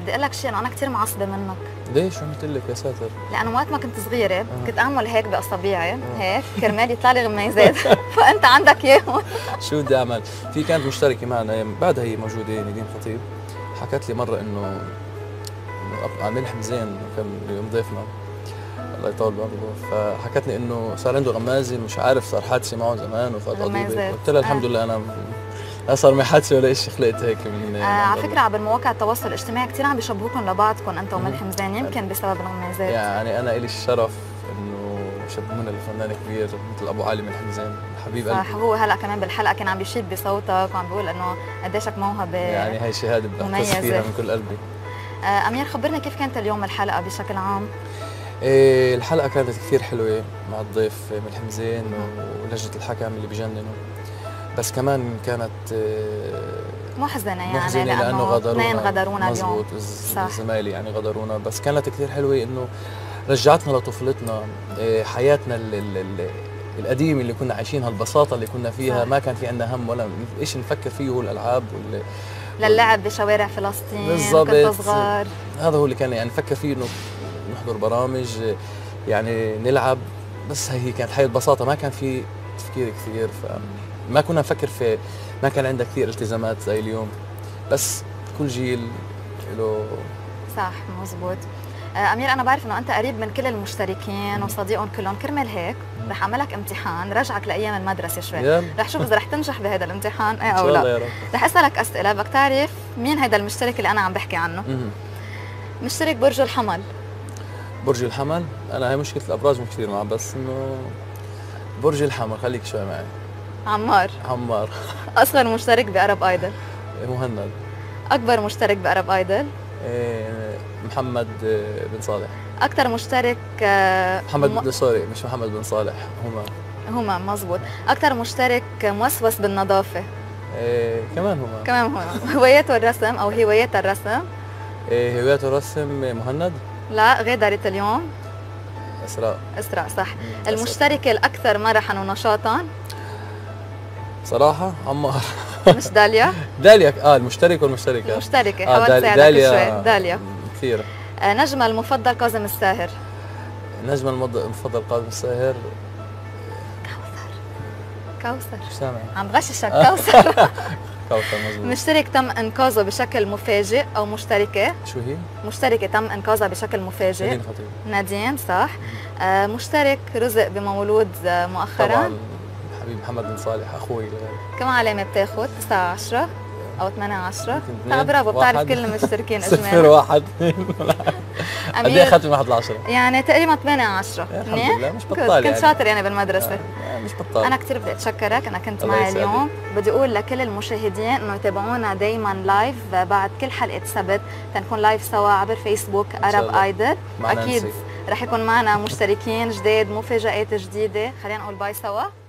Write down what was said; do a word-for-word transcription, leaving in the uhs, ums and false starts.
بدي اقول لك شيء، انا كثير معصبه منك. ليش؟ شو عملت لك يا ساتر؟ لانه وقت ما كنت صغيره آه. كنت اعمل هيك باصابيعي آه. هيك كرمال يطلع لي غميزات فانت عندك اياهم. شو بدي اعمل؟ في كانت مشتركه معنا بعدها هي موجوده، نادين خطيب، حكت لي مره انه انه عم يلحم زين، كان اليوم ضيفنا الله يطول بعمره، فحكت لي انه صار عنده غمازه، مش عارف صار حادثه معه زمان وفات قضيبه، قلت لها الحمد لله انا لا صار معي حادثه ولا شيء، خلقت هيك من آه على فكره على مواقع التواصل الاجتماعي كثير عم بيشبهوكم لبعضكم انت وملحم زين، يمكن بسبب الغمازات. يعني انا الي الشرف انه شبهونا لفنان كبير مثل ابو علي ملحم زين، حبيب قلبي. صح، هو هلا كمان بالحلقه كان عم بيشيد بصوتك وعم بيقول انه قديشك موهبه يعني هي شهاده بعتز فيها من كل قلبي. آه امير خبرنا كيف كانت اليوم الحلقه بشكل عام؟ إيه الحلقه كانت كثير حلوه مع الضيف ملحم زين ولجنه الحكم اللي بجننوا، بس كمان كانت محزنه يعني محزنه لانه غدرونا، اثنين غدرونا اليوم. مزبوط، زمايلي يعني غدرونا، بس كانت كثير حلوه انه رجعتنا لطفولتنا، حياتنا ال ال ال القديمه اللي كنا عايشينها، البساطه اللي كنا فيها، ما كان في عندنا هم ولا ايش نفكر فيه، هو الالعاب وال للعب بشوارع فلسطين. بالضبط، كنت صغار، هذا هو اللي كان يعني نفكر فيه، انه نحضر برامج يعني نلعب، بس هي كانت حياة ببساطه، ما كان في تفكير كثير، فما كنا نفكر في، ما كان عندنا كثير التزامات زي اليوم، بس كل جيل له. صح مزبوط. امير انا بعرف انه انت قريب من كل المشتركين وصديقهم كلهم، كرمال هيك رح اعملك امتحان رجعك لايام المدرسه شوي، رح شوف اذا رح تنجح بهذا الامتحان ايه او لا. رح اسالك اسئله بدك تعرف مين هذا المشترك اللي انا عم بحكي عنه. مم. مشترك برج الحمل. برج الحمل؟ انا هي مشكله الابراج مش كثير معه، بس انه برج الحمل خليك شوي معي. عمار. عمار. اصغر مشترك بأرب ايدل. مهند. اكبر مشترك بأرب ايدل. إيه محمد بن صالح. اكثر مشترك محمد م... سوري مش محمد بن صالح، هما هما مزبوط. اكثر مشترك موسوس بالنظافه. إيه كمان هما كمان هما. هواياته الرسم او هوايات الرسم. إيه هواياته الرسم مهند. لا غادرت اليوم. اسراء. اسراء صح. المشتركه الاكثر مرحا ونشاطا. صراحه عمار. مش داليا؟ داليا اه المشترك والمشتركه. المشتركه حاولت اساعدك شوي. داليا كثير. آه نجمها المفضل كاظم الساهر. نجمها المفضل كاظم الساهر كوثر. كوثر مش سامع، عم بغششك. كوثر. كوثر مزبوط. مشترك تم انقاذه بشكل مفاجئ او مشتركه. شو هي؟ مشتركه تم انقاذها بشكل مفاجئ. نادين خطيب. نادين صح. آه مشترك رزق بمولود مؤخرا. طبعا حبيب محمد بن صالح اخوي. كم علامه بتاخذ؟ تسعة عشرة او ثمانية عشرة؟ طيب برافو، بتعرف كل المشتركين اجمالا. صفر واحد اثنين قد ايه اخذت من واحد لعشرة؟ يعني تقريبا ثمانية عشرة. الحمد لله مش بطال يعني. كنت شاطر يعني بالمدرسه. آه مش بطال. انا كثير بدي اتشكرك انك كنت معي اليوم، بدي اقول لكل المشاهدين انه يتابعونا دائما لايف بعد كل حلقه سبت، تنكون لايف سوا عبر فيسبوك أرب ايدل. اكيد رح يكون معنا مشتركين جداد، مفاجآت جديده، خلينا نقول باي سوا.